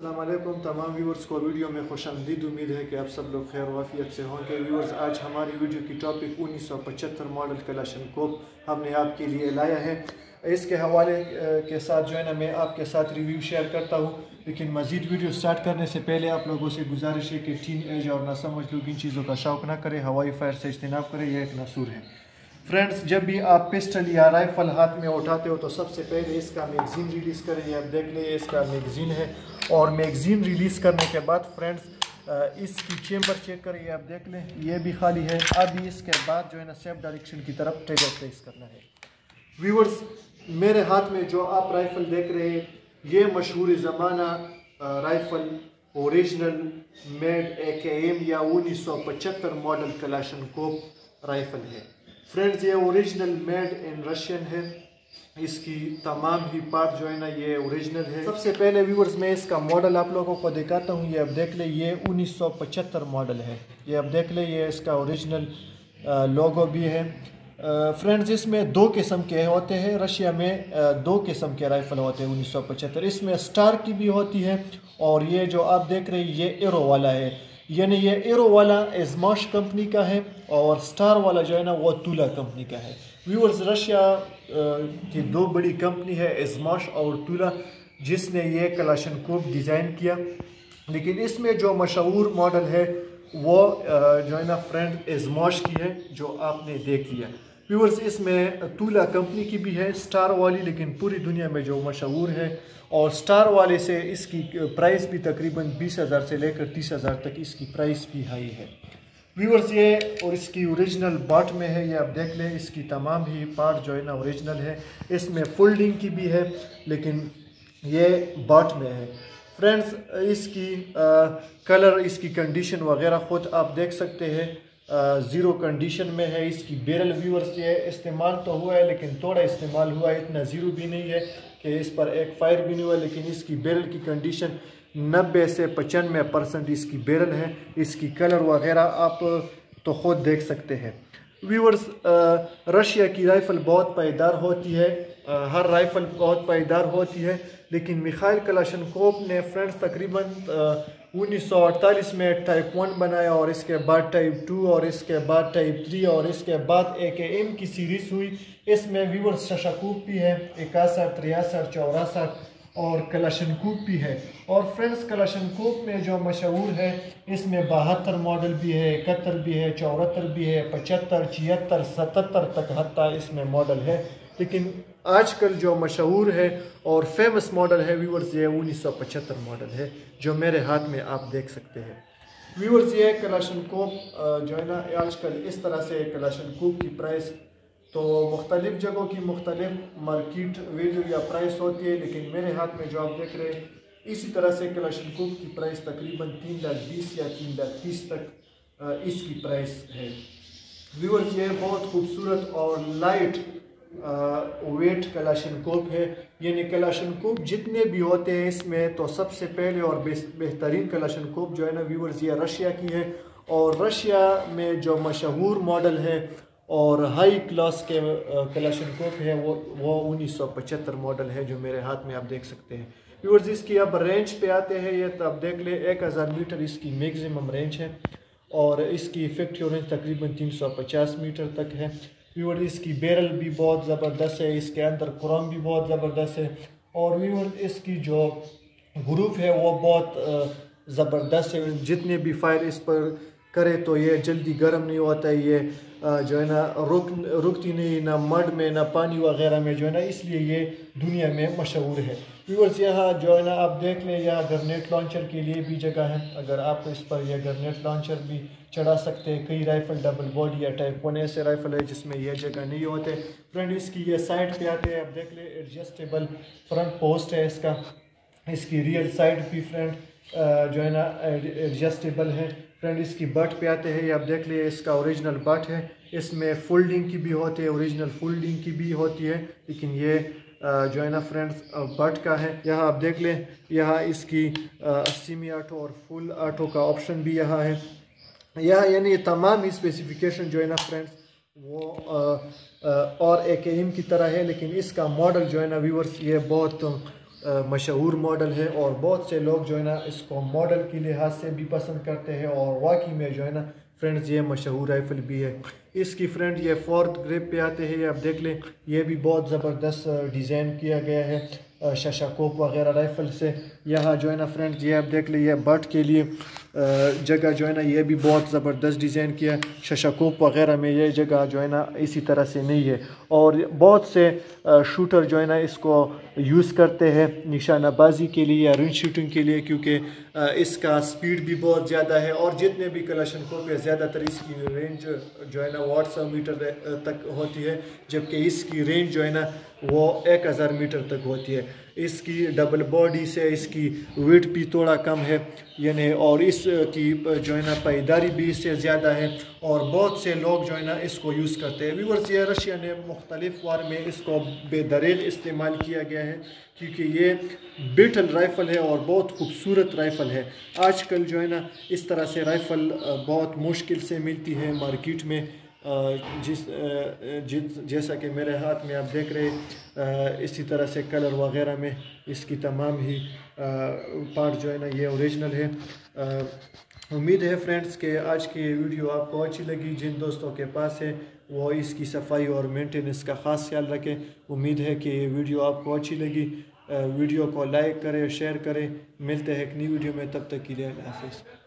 अस्सलामुअलैकुम तमाम व्यूअर्स को वीडियो में खुशामदीद। उम्मीद है कि आप सब लोग खैर वाफियत से होंगे। व्यूअर्स, आज हमारी वीडियो की टॉपिक 1975 मॉडल कलाशनकोव हमने आपके लिए लाया है। इसके हवाले के साथ जो है ना मैं आपके साथ रिव्यू शेयर करता हूँ, लेकिन मज़ीद वीडियो स्टार्ट करने से पहले आप लोगों से गुजारिश है कि टीन एज और नासमझ लोग इन चीज़ों का शौक़ ना करें, हवाई फायर से इज्तनाब करें, यह एक नसूर है। फ्रेंड्स, जब भी आप पिस्टल या राइफल हाथ में उठाते हो तो सबसे पहले इसका मैगज़ीन रिलीज़ करें। ये आप देख लें, इसका मैगज़ीन है। और मैगज़ीन रिलीज़ करने के बाद फ्रेंड्स इसकी चेम्बर चेक करें। ये आप देख लें, ये भी खाली है। अभी इसके बाद जो है ना सेफ डायरेक्शन की तरफ ट्रिगर प्रेस करना है। व्यूअर्स, मेरे हाथ में जो आप राइफ़ल देख रहे हैं, ये मशहूर ज़माना राइफ़ल ओरिजिनल मेड AKM या 1975 मॉडल कलाशनकोव राइफ़ल है। फ्रेंड्स, ये ओरिजिनल मेड इन रशियन है। इसकी तमाम ही पार्ट जो है ना ये ओरिजिनल है। सबसे पहले व्यूअर्स मैं इसका मॉडल आप लोगों को दिखाता हूँ। ये आप देख ले, ये 1975 मॉडल है। ये आप देख ले, ये इसका ओरिजिनल लोगो भी है। फ्रेंड्स, इसमें दो किस्म के होते हैं। रशिया में दो किस्म के राइफ़ल होते हैं 1975। इसमें स्टार की भी होती है, और ये जो आप देख रहे हैं ये एरो वाला है। यानी ये एरो वाला एजमाश कंपनी का है, और स्टार वाला जो है ना वो तुला कंपनी का है। व्यूअर्स, रशिया की दो बड़ी कंपनी है, एजमाश और तुला, जिसने ये कलाशनकोव डिज़ाइन किया। लेकिन इसमें जो मशहूर मॉडल है वो जो है ना फ्रेंड एजमाश की है, जो आपने देख लिया। व्यूअर्स, इसमें तुला कंपनी की भी है स्टार वाली, लेकिन पूरी दुनिया में जो मशहूर है। और स्टार वाले से इसकी प्राइस भी तकरीबन 20,000 से लेकर 30,000 तक इसकी प्राइस भी हाई है। व्यूअर्स, ये और इसकी ओरिजिनल बाट में है। ये आप देख लें, इसकी तमाम ही पार्ट जो है ना ओरिजिनल है। इसमें फोल्डिंग की भी है, लेकिन ये बाट में है। फ्रेंड्स, इसकी कलर, इसकी कंडीशन वगैरह ख़ुद आप देख सकते हैं, ज़ीरो कंडीशन में है। इसकी बैरल व्यूअर्स ये इस्तेमाल तो हुआ है, लेकिन थोड़ा इस्तेमाल हुआ है, इतना ज़ीरो भी नहीं है कि इस पर एक फायर भी नहीं हुआ। लेकिन इसकी बैरल की कंडीशन 90 से 95% इसकी बैरल है। इसकी कलर वगैरह आप तो ख़ुद देख सकते हैं। व्यूअर्स, रशिया की राइफ़ल बहुत पायदार होती है, हर राइफ़ल बहुत पायदार होती है। लेकिन मिखाइल कलाशनकोव ने फ्रेंड्स तकरीबन 1948 में टाइप 1 बनाया, और इसके बाद टाइप 2, और इसके बाद टाइप 3, और इसके बाद AKM की सीरीज़ हुई। इसमें व्यूअर्स शशाकूप भी है, 61, 63, 64 और कलाशनकोव भी है। और फ्रेंड्स, कलाशनकोव में जो मशहूर है, इसमें 72 मॉडल भी है, 71 भी है, 74 भी है, 75, 76, 77 तक हत्ता इसमें मॉडल है। लेकिन आजकल जो मशहूर है और फेमस मॉडल है व्यूअर्स, ये 1975 मॉडल है, जो मेरे हाथ में आप देख सकते हैं। व्यूअर्स, ये कलाशनकोव जो है ना आजकल इस तरह से कलाशनकोव की प्राइस तो मुख्तलिफ जगहों की मुख्तलिफ मार्केट वैल्यू या प्राइस होती है, लेकिन मेरे हाथ में जो आप देख रहे हैं, इसी तरह से कलाशनकोव की प्राइस तकरीबन 3,20,000 या 3,30,000 तक इसकी प्राइस है। व्यूअर्स, ये बहुत खूबसूरत और लाइट वेट कलाशनकोव है। यानी कलाशनकोव जितने भी होते हैं इसमें तो सबसे पहले और बेहतरीन कलाशनकोव जो है ना व्यूअर्स, ये रशिया की है। और रशिया में जो मशहूर मॉडल है और हाई क्लास के कलाशनकोव है वो 1975 मॉडल है, जो मेरे हाथ में आप देख सकते हैं। व्यूअर्स, इसकी अब रेंज पे आते हैं। ये तो आप देख ले, 1000 मीटर इसकी मैक्सिमम रेंज है, और इसकी इफेक्टिव रेंज तकरीबन 350 मीटर तक है। व्यूअर्स, इसकी बैरल भी बहुत ज़बरदस्त है, इसके अंदर क्रोम भी बहुत ज़बरदस्त है। और व्यूअर्स, इसकी जो ग्रुप है वो बहुत ज़बरदस्त है। जितने भी फायर इस पर करे तो ये जल्दी गर्म नहीं होता है। ये जो है ना रुकती नहीं, ना मड में ना पानी वगैरह में जो है ना, इसलिए ये दुनिया में मशहूर है। व्यूअर्स, यहाँ जो है ना आप देख लें, यहाँ ग्रेनेड लॉन्चर के लिए भी जगह है। अगर आप इस पर यह ग्रेनेड लॉन्चर भी चढ़ा सकते हैं। कई राइफ़ल डबल बॉडी या टाइप 1 ऐसे राइफ़ल है जिसमें यह जगह नहीं होते। फ्रेंड, इसकी ये साइड पे आते हैं, आप देख लें, एडजस्टेबल फ्रंट पोस्ट है इसका। इसकी रियर साइड भी फ्रेंड जो है ना एडजस्टेबल है। फ्रेंड, इसकी बट पे आते हैं, ये आप देख लिए, इसका ओरिजिनल बट है। इसमें फोल्डिंग की भी होती है, ओरिजिनल फोल्डिंग की भी होती है, लेकिन ये जो है ना फ्रेंड्स बट का है। यहाँ आप देख लें, यहाँ इसकी सेमी ऑटो और फुल ऑटो का ऑप्शन भी यहाँ है। यहाँ यानी तमाम स्पेसिफिकेशन जो है ना फ्रेंड्स वो और AKM की तरह है, लेकिन इसका मॉडल जो है ना व्यूअर्स ये बहुत मशहूर मॉडल है और बहुत से लोग जो है ना इसको मॉडल के लिहाज से भी पसंद करते हैं और वाकई में जो है ना फ्रेंड्स ये मशहूर राइफ़ल भी है। इसकी फ्रेंड ये 4th ग्रेप पे आते हैं, ये आप देख लें, ये भी बहुत ज़बरदस्त डिज़ाइन किया गया है शशाकोप वगैरह राइफ़ल से। यहाँ जो है ना फ्रेंड्स ये आप देख लें, ये बट के लिए जगह जो है ना ये भी बहुत ज़बरदस्त डिज़ाइन किया। शशाकोप वगैरह में ये जगह जो है ना इसी तरह से नहीं है। और बहुत से शूटर जो है ना इसको यूज़ करते हैं निशानाबाजी के लिए या रेंज शूटिंग के लिए, क्योंकि इसका स्पीड भी बहुत ज़्यादा है और जितने भी कलाशनकोव है ज़्यादातर इसकी रेंज जो है ना 800 मीटर तक होती है, जबकि इसकी रेंज जो है ना वो 1000 मीटर तक होती है। इसकी डबल बॉडी से इसकी वेट भी थोड़ा कम है यानी, और इसकी जो है ना पायदारी भी इससे ज़्यादा है और बहुत से लोग जो है ना इसको यूज़ करते हैं। व्यूअर्स ये रशिया ने मुख्तलिफ वार में इसको बेदरेल इस्तेमाल किया गया है क्योंकि ये बेटल राइफ़ल है और बहुत खूबसूरत राइफ़ल है। आजकल जो है ना इस तरह से राइफ़ल बहुत मुश्किल से मिलती है मार्केट में, जैसा कि मेरे हाथ में आप देख रहे इसी तरह से कलर वगैरह में इसकी तमाम ही पार्ट जो है ना ये ओरिजिनल है। उम्मीद है फ्रेंड्स कि आज की वीडियो आपको अच्छी लगी। जिन दोस्तों के पास है वो इसकी सफाई और मेंटेनेंस का ख़ास ख्याल रखें। उम्मीद है कि वीडियो आपको अच्छी लगी। वीडियो को लाइक करें, शेयर करें। मिलते हैं एक नई वीडियो में, तब तक के लिए अल्लाह हाफ़िज़।